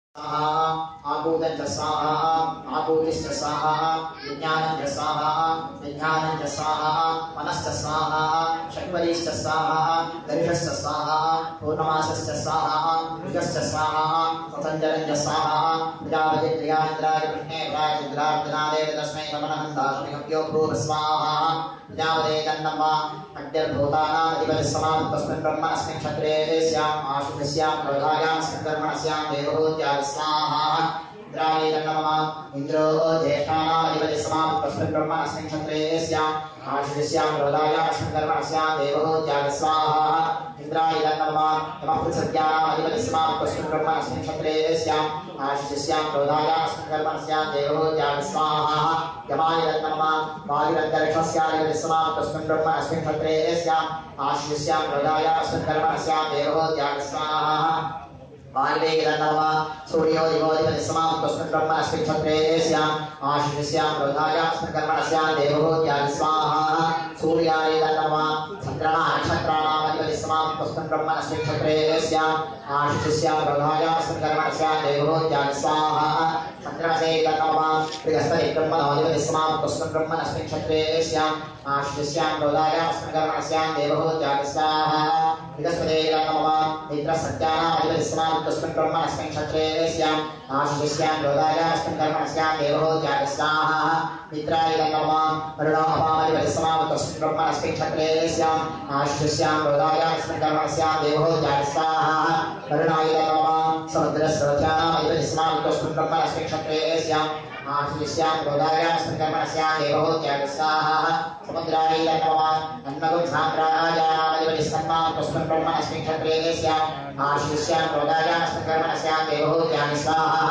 आभूतं स्वाहा आभूतिश्च स्वाहा विज्ञानं च स्वाहा विज्ञानं च स्वाहा मनश्च स्वाहा षट्पदीश्च स्वाहा दर्शश्च स्वाहा पूर्णमासश्च स्वाहा युगश्च स्वाहा स्वतन्त्रं च स्वाहा प्रजापति प्रियान्द्राय कृष्णे प्रायचिद्रार्जनादेव तस्मै नमः भूर् स्वाहा प्रजापते तन्नम्मा अद्यर्भूतानाम् अधिपतिस्समां तस्मिन् ब्रह्मणस्मिन् क्षत्रे स्याम् आशुभस्यां प्रधायां स्कर्मणस्यां देवहूत्याः स्वाहा इंद्राय नमः इंद्रो ज्येष्ठानाम् अधिपतिस्समां तस्मिन् ब्रह्मणस्मिन् क्षत्रे स्याम् आशुभस्यां प्रधायां स्कर्मणस्यां देवहूत्याः स्वाहा इंद्राय नमः नमः पृथ्व्यानाम् अधिपतिस्समां तस्मिन् ब्रह्मणस्मिन् क्षत्रे स्याम् आशुभस्यां प्रधायां स्कर्मणस्यां देवहूत्याः स्वाहा यमाय नमः वायुरन्तरिक्षस्याधिपतिस्समां तस्मिन् ब्रह्मणस्मिन् क्षत्रे स्याम् आशुभस्यां प्रधायां स्कर्मणस्यां देवहूत्याः स्वाहा वाल्मीकि नमः सूर्योदिवोदिपतिस्समां तस्मिन् ब्रह्मणस्मिन् क्षत्रे स्याम् आशुभस्यां प्रधायां स्कर्मणस्यां देवहूत्याः स्वाहा सूर्याय नमः चन्द्रमा नक्षत्राणाम् अधिपतिस्समां तस्मिन् ब्रह्मणस्मिन् क्षत्रे स्याम् आशुभस्यां प्रधायां स्कर्मणस्यां देवहूत्याः स्वाहा चन्द्रमसे नमः बृहस्पति ब्रह्मणोऽधिपतिस्समां तस्मिन् ब्रह्मणस्मिन् क्षत्रे स्याम् आशुभस्यां प्रधायां स्कर्मणस्यां देवहूत्याः स्वाहा बृहस्पते नमः मित्रसत्यानाम् अधिपतिस्समां तस्मिन् ब्रह्मणस्मिन् क्षत्रे स्याम् आशुभस्यां प्रधायां स्कर्मणस्यां देवहूत्याः स्वाहा मित्राय नमः वरुणोऽपामधिपतिस्समां तस्मिन् ब्रह्मणस्मिन् क्षत्रे स्याम् आशुभस्यां प्रधायां स्कर्मणस्यां देवहूत्याः स्वाहा वरुणाय नमः समुद्रस्रोत्यानाम् अधिपतिस्समां तस्मिन् ब्रह्मणस्मिन् क्षत्रे स्याम् आशुभस्यां प्रधायां स्कर्मणस्यां देवहूत्याः स्वाहा समुद्राय नमः अन्नगुंसाम्राजानाम् अधिपतिस्समां तस्मिन् ब्रह्मणस्मिन् क्षत्रे स्याम् आशुभस्यां प्रधायां स्कर्मणस्यां देवहूत्याः स्वाहा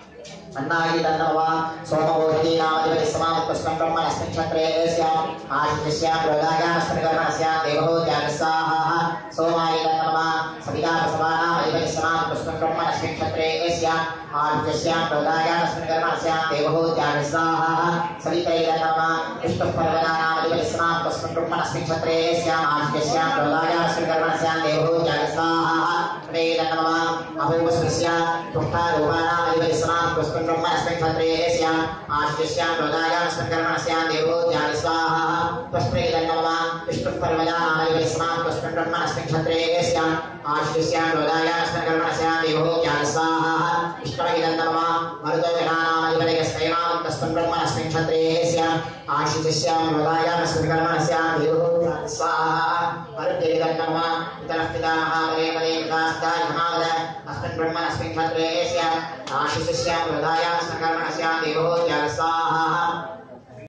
अन्नाय नमः सोमवोहिनीनाम् अधिपतिस्समां तस्मिन् ब्रह्मणस्मिन् क्षत्रे स्याम् आशुभस्यां प्रधायां स्कर्मणस्यां देवहूत्याः स्वाहा सोमाय नमः सवितापसवानाम् अधिपतिस्समां तस्मिन् ब्रह्मणस्मिन् क्षत्रे स्याम् आशुभस्यां प्रधायां स्कर्मणस्यां देवहूत्याः स्वाहा सवितै नमः विष्णुपर्वतानाम् अधिपतिस्समां तस्मिन् ब्रह्मणस्मिन् क्षत्रे स्याम् आशुभस्यां प्रधायां स्कर्मणस्यां देवहूत्याः स्वाहा वेद नमः अभूवस्पृश्य तुष्टारूपाणाम् अधिपतिस्समां तस्मिन् ब्रह्मणस्मिन् क्षत्रे स्याम् आशुभस्यां प्रधायां स्कर्मणस्यां देवहूत्याः स्वाहा तस्मै नमः विष्णुपर्वतानाम् अधिपतिस्समां तस्मिन् ब्रह्मणस्मिन् क्षत्रे स्याम् आशुभस्यां प्रधायां स्कर्मणस्यां देवहूत्याः स्वाहा विष्णवे नमः मरुतोगणानाम् अधिपतिस्समां तस्मिन् ब्रह्मणस्मिन् क्षत्रे स्याम् आशुभस्यां प्रधायां स्कर्मणस्यां देवहूत्याः स्वाहा मरुते नमः पितरः पितामहामहे पितास्ताय महावद अस्मिन् ब्रह्मणस्मिन् क्षत्रे स्याम् आशुभस्यां प्रधायां स्कर्मणस्यां देवहूत्याः स्वाहा